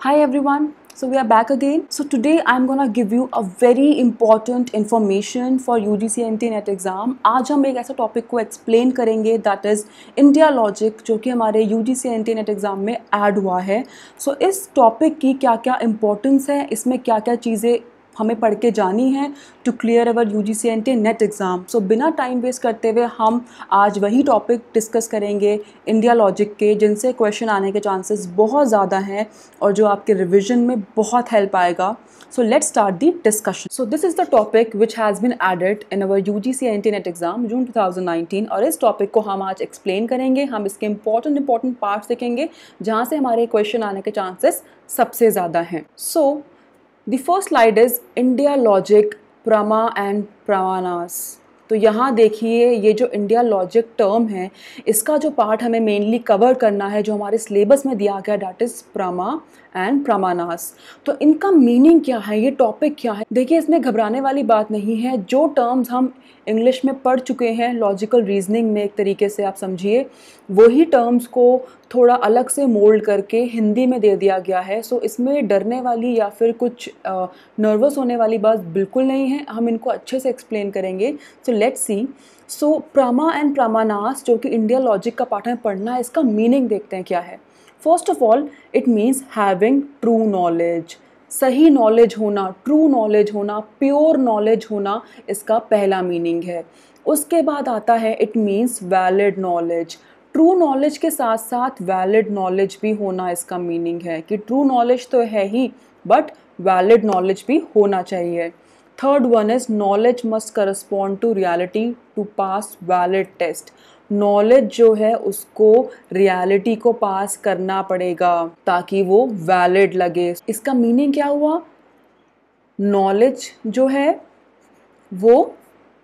Hi everyone. So we are back again. So today I'm gonna give you a very important information for UGC NT NET exam. आज हम एक ऐसा topic को explain करेंगे that is India logic जो कि हमारे UGC NT NET exam में ऐड हुआ है. सो इस टॉपिक की क्या क्या इम्पोर्टेंस है, इसमें क्या क्या चीज़ें हमें पढ़ के जानी है to clear our UGC NT NET exam. So बिना टाइम वेस्ट करते हुए हम आज वही टॉपिक डिस्कस करेंगे इंडिया लॉजिक के, जिनसे क्वेश्चन आने के चांसेस बहुत ज़्यादा हैं और जो आपके रिविजन में बहुत हेल्प आएगा. So let's start the discussion. So this is the topic which has been added in our UGC NT NET exam जून 2019 और इस टॉपिक को हम आज एक्सप्लेन करेंगे. हम इसके इंपॉर्टेंट पार्ट्स देखेंगे जहाँ से हमारे क्वेश्चन आने के चांसेस सबसे ज़्यादा हैं. So the first slide is India Logic, Prama and Pramanas. तो यहाँ देखिए ये जो इंडिया लॉजिक टर्म है इसका जो पार्ट हमें मेनली कवर करना है जो हमारे सिलेबस में दिया गया that is prama and pramanas. तो इनका मीनिंग क्या है, ये टॉपिक क्या है. देखिए इसमें घबराने वाली बात नहीं है. जो टर्म्स हम इंग्लिश में पढ़ चुके हैं लॉजिकल रीजनिंग में, एक तरीके से आप समझिए वही टर्म्स को थोड़ा अलग से मोल्ड करके हिंदी में दे दिया गया है. सो इसमें डरने वाली या फिर कुछ नर्वस होने वाली बात बिल्कुल नहीं है. हम इनको अच्छे से एक्सप्लेन करेंगे. So let's see. सो प्रमा एंड प्रमानास जो कि इंडिया लॉजिक का पार्ट हमें पढ़ना है, इसका मीनिंग देखते हैं क्या है. First of all it means having true knowledge. सही नॉलेज होना, ट्रू नॉलेज होना, प्योर नॉलेज होना इसका पहला मीनिंग है. उसके बाद आता है it means valid knowledge. True knowledge के साथ साथ वैलिड नॉलेज भी होना इसका मीनिंग है कि ट्रू नॉलेज तो है ही बट वैलिड नॉलेज भी होना चाहिए. Third one is knowledge must correspond to reality to pass valid test. Knowledge जो है उसको रियलिटी को पास करना पड़ेगा ताकि वो वैलिड लगे. इसका मीनिंग क्या हुआ, नॉलेज जो है वो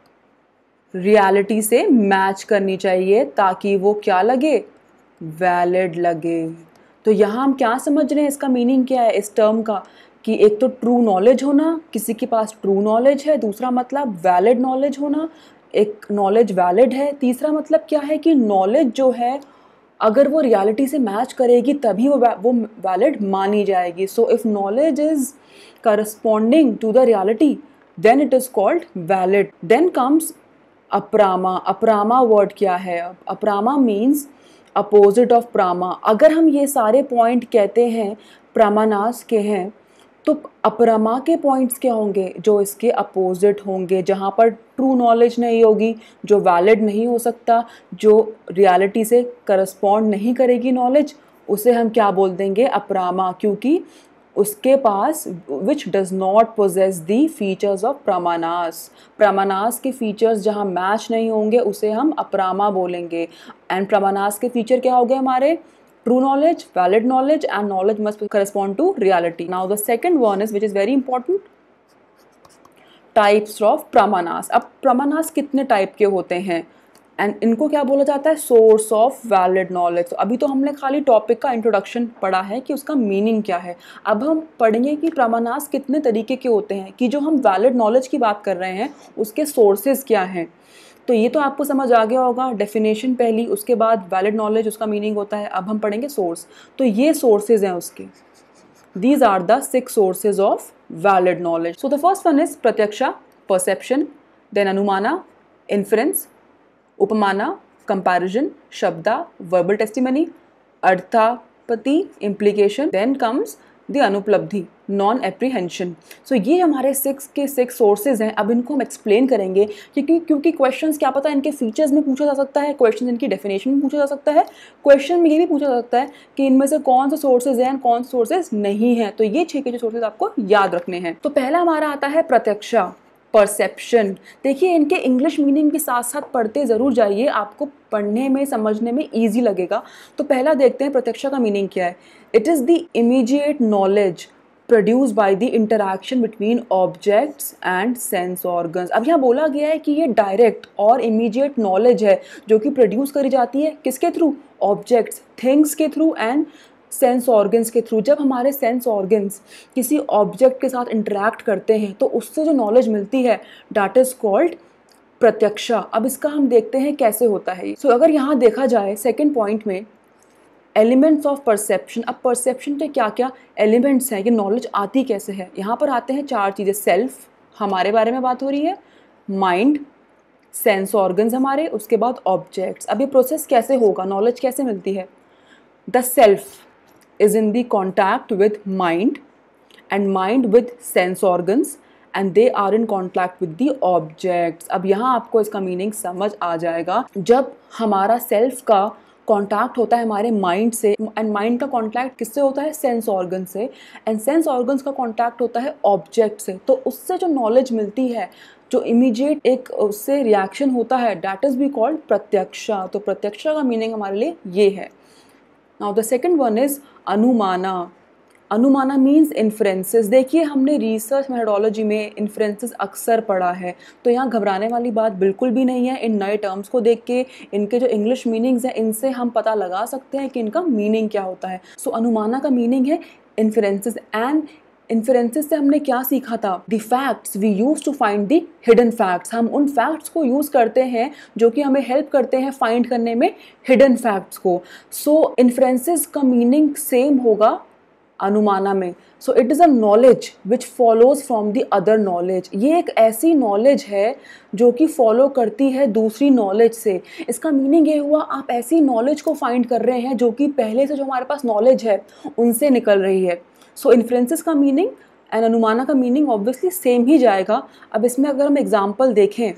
रियलिटी से मैच करनी चाहिए ताकि वो क्या लगे, वैलिड लगे. तो यहाँ हम क्या समझ रहे हैं, इसका मीनिंग क्या है इस टर्म का कि एक तो ट्रू नॉलेज होना, किसी के पास ट्रू नॉलेज है. दूसरा मतलब वैलिड नॉलेज होना, एक नॉलेज वैलिड है. तीसरा मतलब क्या है कि नॉलेज जो है अगर वो रियलिटी से मैच करेगी तभी वो वैलिड मानी जाएगी. So if knowledge is corresponding to the reality then it is called valid. Then comes aprama. Aprama word क्या है, aprama means opposite of prama. अगर हम ये सारे पॉइंट कहते हैं प्रमानास के हैं तो अप्रमा के पॉइंट्स क्या होंगे, जो इसके अपोजिट होंगे, जहाँ पर ट्रू नॉलेज नहीं होगी, जो वैलिड नहीं हो सकता, जो रियलिटी से करस्पॉन्ड नहीं करेगी नॉलेज, उसे हम क्या बोल देंगे, अप्रमा. क्योंकि उसके पास which does not possess the features of pramanas. Pramanas के फीचर्स जहाँ मैच नहीं होंगे उसे हम अप्रमा बोलेंगे. एंड प्रमानास के फीचर क्या हो गए हमारे, true knowledge, valid knowledge and knowledge must correspond to reality. Now the second one is which is very important, types of pramanas. अब pramanas कितने टाइप के होते हैं एंड इनको क्या बोला जाता है, सोर्स ऑफ वैलिड नॉलेज. तो अभी तो हमने खाली टॉपिक का इंट्रोडक्शन पढ़ा है कि उसका मीनिंग क्या है. अब हम पढ़ेंगे कि प्रमानास कितने तरीके के होते हैं, कि जो हम वैलिड नॉलेज की बात कर रहे हैं उसके सोर्सेज क्या हैं. तो ये तो आपको समझ आ गया होगा, डेफिनेशन पहली, उसके बाद वैलिड नॉलेज उसका मीनिंग होता है. अब हम पढ़ेंगे सोर्स. तो ये सोर्सेज हैं उसके, these are the 6 sources of valid knowledge. So the first one is pratyaksha, perception, then anumana, inference, upamana, comparison, shabda, verbal testimony, arthapatti, implication, then comes the anupalabdhi, non apprehension. So ये हमारे 6 के 6 सोर्सेज हैं. अब इनको हम एक्सप्लेन करेंगे क्योंकि क्वेश्चंस क्या पता इनके फीचर्स में पूछा जा सकता है, क्वेश्चन इनकी डेफिनेशन में पूछा जा सकता है, क्वेश्चन में ये भी पूछा जा सकता है कि इनमें से कौन से सोर्सेज हैं कौन से सोर्सेज नहीं हैं. तो ये 6 के जो सोर्सेज आपको याद रखने हैं. तो पहला हमारा आता है प्रत्यक्षा, परसेप्शन. देखिए इनके इंग्लिश मीनिंग के साथ साथ पढ़ते ज़रूर जाइए, आपको पढ़ने में समझने में ईजी लगेगा. तो पहला देखते हैं प्रत्यक्षा का मीनिंग क्या है. It is the immediate knowledge produce by the interaction between objects and sense organs. अब यहाँ बोला गया है कि ये डायरेक्ट और इमीडिएट नॉलेज है जो कि प्रोड्यूस करी जाती है किसके थ्रू, ऑब्जेक्ट्स, थिंग्स के थ्रू एंड सेंस ऑर्गन्स के थ्रू. जब हमारे सेंस ऑर्गन्स किसी ऑब्जेक्ट के साथ इंटरैक्ट करते हैं तो उससे जो नॉलेज मिलती है दैट इज़ कॉल्ड प्रत्यक्षा. अब इसका हम देखते हैं कैसे होता है. सो अगर यहाँ देखा जाए सेकंड पॉइंट में एलिमेंट्स ऑफ परसेप्शन, अब परसेप्शन के क्या क्या एलिमेंट्स हैं, ये नॉलेज आती कैसे है। यहाँ पर आते हैं 4 चीज़ें, सेल्फ, हमारे बारे में बात हो रही है, माइंड, सेंस ऑर्गन्स हमारे, उसके बाद ऑब्जेक्ट्स। अब ये प्रोसेस कैसे होगा, नॉलेज कैसे मिलती है। The self is in the contact with mind and mind with sense organs and they are in contact with the objects. अब यहाँ आपको इसका मीनिंग समझ आ जाएगा। जब हमारा सेल्फ का कॉन्टैक्ट होता है हमारे माइंड से, एंड माइंड का कॉन्टैक्ट किससे होता है, सेंस ऑर्गन से, एंड सेंस ऑर्गन्स का कॉन्टैक्ट होता है ऑब्जेक्ट से, तो उससे जो नॉलेज मिलती है, जो इमीडिएट एक उससे रिएक्शन होता है, that is be called pratyaksha. तो प्रत्यक्षा का मीनिंग हमारे लिए ये है। Now the second one is anumana. Anumana means inferences. देखिए हमने रिसर्च मेथोडोलॉजी में इन्फ्रेंसेस अक्सर पढ़ा है, तो यहाँ घबराने वाली बात बिल्कुल भी नहीं है। इन नए टर्म्स को देख के, इनके जो इंग्लिश मीनिंग्स हैं, इनसे हम पता लगा सकते हैं कि इनका मीनिंग क्या होता है। सो अनुमाना का मीनिंग है इन्फ्रेंसेस, एंड इन्फ्रेंसेस से हमने क्या सीखा था, the facts we use to find the hidden facts. हम उन फैक्ट्स को यूज़ करते हैं जो कि हमें हेल्प करते हैं फाइंड करने में हिडन फैक्ट्स को। सो इन्फ्रेंसेस का मीनिंग सेम होगा अनुमाना में। So it is a knowledge which follows from the other knowledge. ये एक ऐसी नॉलेज है जो कि फॉलो करती है दूसरी नॉलेज से। इसका मीनिंग ये हुआ, आप ऐसी नॉलेज को फाइंड कर रहे हैं जो कि पहले से जो हमारे पास नॉलेज है उनसे निकल रही है। सो इन्फ्रेंसेस का मीनिंग एंड अनुमाना का मीनिंग ऑब्वियसली सेम ही जाएगा। अब इसमें अगर हम एग्जाम्पल देखें,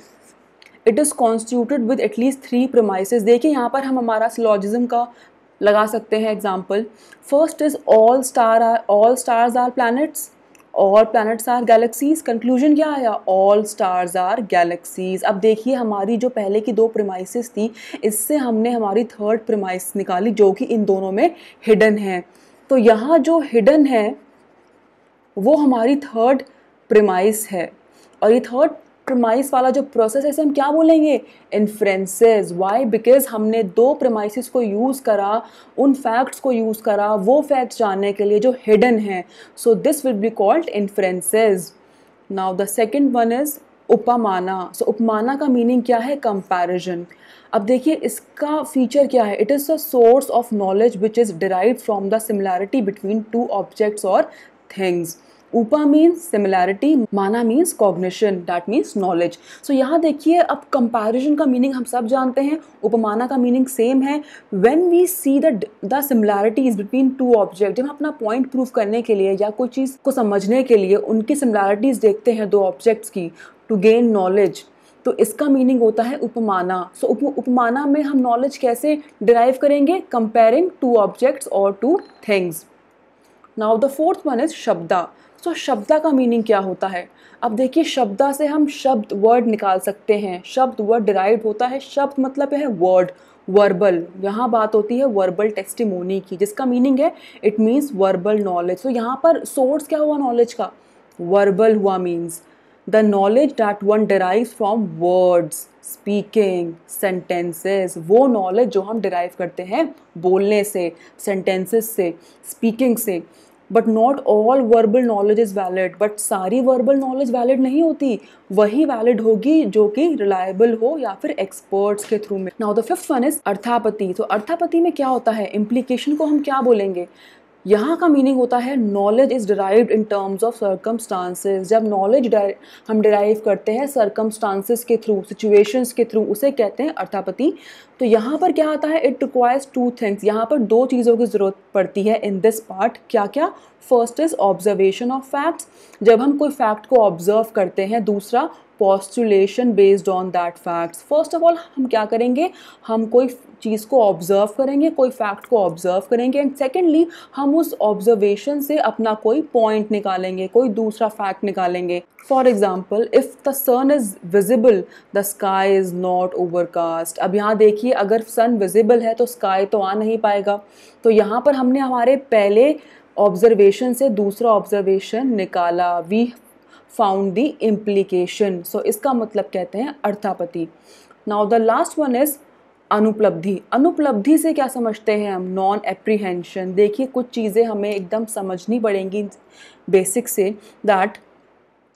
it is constituted with at least 3 premises. देखिए यहाँ पर हम हमारा सिलॉजिज्म का लगा सकते हैं example. First is all stars are planets, all planets are galaxies. Conclusion क्या आया, ऑल स्टार्स आर गैलेक्सीज। अब देखिए हमारी जो पहले की 2 प्रीमाइसेस थी, इससे हमने हमारी 3rd प्रीमाइस निकाली जो कि इन दोनों में हिडन है। तो यहाँ जो हिडन है वो हमारी 3rd प्रीमाइस है, और ये 3rd प्रीमाइस वाला जो प्रोसेस है इसे हम क्या बोलेंगे, इन्फ्रेंसेस। वाई, बिकॉज हमने 2 प्रीमाइसेस को यूज़ करा, उन फैक्ट्स को यूज़ करा वो फैक्ट्स जानने के लिए जो हिडन है। So this will be called inferences. Now the second one is upamana. So upamana का मीनिंग क्या है, कंपैरिजन। अब देखिए इसका फीचर क्या है, it is a source of knowledge which is derived from the similarity between 2 objects और things. Upa means similarity, mana means cognition, that means knowledge. So यहाँ देखिए अब कंपैरिजन का मीनिंग हम सब जानते हैं, उपमाना का मीनिंग सेम है। When we see the similarities between 2 object, जब हम अपना पॉइंट प्रूव करने के लिए या कोई चीज़ को समझने के लिए उनकी सिमिलैरिटीज देखते हैं 2 ऑब्जेक्ट्स की, टू गेन नॉलेज, तो इसका मीनिंग होता है उपमाना। सो उपमाना में हम नॉलेज कैसे डिराइव करेंगे, कंपेयरिंग 2 ऑब्जेक्ट्स और 2 things. Now the fourth one is shabda. So शब्दा का मीनिंग क्या होता है, अब देखिए शब्दा से हम शब्द वर्ड निकाल सकते हैं। शब्द वर्ड डिराइव होता है, शब्द मतलब है वर्ड, वर्बल। यहाँ बात होती है वर्बल टेस्टिमोनी की, जिसका मीनिंग है इट मीन्स वर्बल नॉलेज। तो यहाँ पर सोर्स क्या हुआ नॉलेज का, वर्बल हुआ। Means the knowledge that one derives from words, speaking, sentences. वो नॉलेज जो हम डिराइव करते हैं बोलने से, सेंटेंसेस से, स्पीकिंग से। But not all verbal knowledge is valid, but सारी वर्बल नॉलेज वैलिड नहीं होती, वही वैलिड होगी जो कि रिलायबल हो या फिर एक्सपर्ट्स के थ्रू में। Now the fifth one is arthapatti. तो अर्थापति में क्या होता है, इम्प्लीकेशन को हम क्या बोलेंगे, यहाँ का मीनिंग होता है knowledge is derived in terms of circumstances. जब नॉलेज हम डिराइव करते हैं सर्कमस्टांसेस के थ्रू, सिचुएशंस के थ्रू, उसे कहते हैं अर्थापति। तो यहाँ पर क्या आता है, इट रिक्वायर्स 2 थिंग्स। यहाँ पर 2 चीज़ों की ज़रूरत पड़ती है इन दिस पार्ट। क्या क्या, first is observation of facts, जब हम कोई फैक्ट को ऑब्जर्व करते हैं। दूसरा postulation based on that facts. First of all हम क्या करेंगे, हम कोई चीज़ को ऑब्जर्व करेंगे, कोई फैक्ट को ऑब्जर्व करेंगे, एंड सेकेंडली हम उस ऑब्जर्वेशन से अपना कोई पॉइंट निकालेंगे, कोई दूसरा फैक्ट निकालेंगे। For example, if the sun is visible the sky is not overcast. अब यहाँ देखिए अगर सन विजिबल है तो स्काई तो आ नहीं पाएगा। तो यहाँ पर हमने हमारे पहले ऑब्जर्वेशन से दूसरा ऑब्जर्वेशन निकाला, we found the implication. So इसका मतलब कहते हैं arthapatti. Now the last one is anupalabdhi. Anupalabdhi से क्या समझते हैं हम, नॉन एप्रीहेंशन। देखिए कुछ चीज़ें हमें एकदम समझनी पड़ेंगी बेसिक से, दैट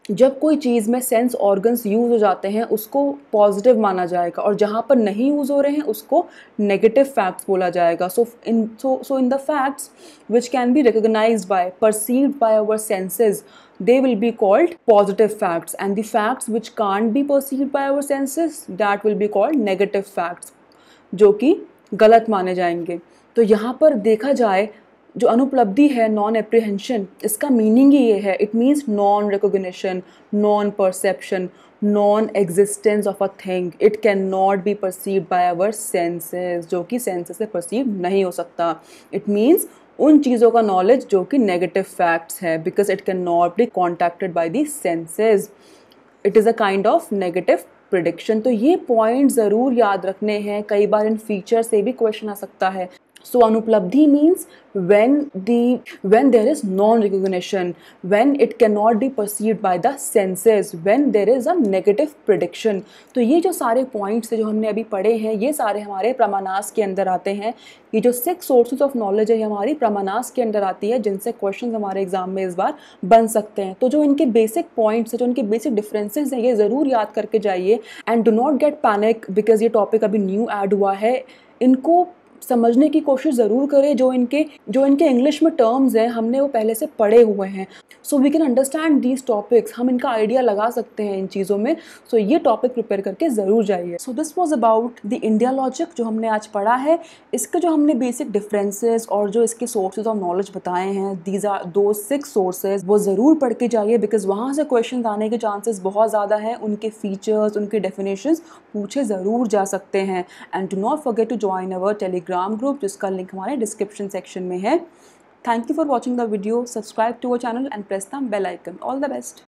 जब कोई चीज़ में सेंस ऑर्गन्स यूज़ हो जाते हैं उसको पॉजिटिव माना जाएगा, और जहाँ पर नहीं यूज़ हो रहे हैं उसको नेगेटिव फैक्ट्स बोला जाएगा. So in the facts which can be recognised by perceived by our senses, they will be called positive facts, and the facts which can't be perceived by our senses, that will be called negative facts, जो कि गलत माने जाएंगे. तो यहाँ पर देखा जाए जो अनुपलब्धि है, नॉन एप्रीहेंशन, इसका मीनिंग ही ये है, it means non recognition, non perception, non existence of a thing. It can not be perceived by our senses, जो कि सेंसेस से परसीव नहीं हो सकता. इट मीन्स उन चीज़ों का नॉलेज जो कि नेगेटिव फैक्ट्स है, because it can not be contacted by the senses. It is a kind of negative prediction. तो ये पॉइंट ज़रूर याद रखने हैं, कई बार इन फीचर से भी क्वेश्चन आ सकता है. So anupalabdhi means when there is non-recognition, when it cannot be perceived by the senses, when there is a negative prediction. तो ये जो सारे पॉइंट्स जो हमने अभी पढ़े हैं ये सारे हमारे प्रमानास के अंदर आते हैं. ये जो 6 सोर्सेज ऑफ नॉलेज है हमारी प्रमानास के अंदर आती है, जिनसे क्वेश्चन हमारे एग्जाम में इस बार बन सकते हैं. तो जो इनके बेसिक पॉइंट्स हैं, जो इनके बेसिक डिफरेंसेस हैं, ये ज़रूर याद करके जाइए. And do not get panic because ये टॉपिक अभी न्यू ऐड हुआ है. इनको समझने की कोशिश ज़रूर करें. जो इनके इंग्लिश में टर्म्स हैं हमने वो पहले से पढ़े हुए हैं, so we can understand these topics. हम इनका आइडिया लगा सकते हैं इन चीज़ों में. सो ये टॉपिक प्रिपेयर करके ज़रूर जाइए. So this was about the India logic जो हमने आज पढ़ा है. इसके जो हमने बेसिक डिफरेंसेस और जो इसके सोर्सेज ऑफ नॉलेज बताए हैं, दीज आर दो 6 सोर्सेज, वो ज़रूर पढ़ के जाइए बिकॉज वहाँ से क्वेश्चन आने के चांसेस बहुत ज़्यादा हैं. उनके फीचर्स, उनके डेफिनेशंस पूछे ज़रूर जा सकते हैं. And do not forget to join our Telegram group, जिसका लिंक हमारे डिस्क्रिप्शन सेक्शन में है. Thank you for watching the video. Subscribe to our channel and press the bell icon. All the best.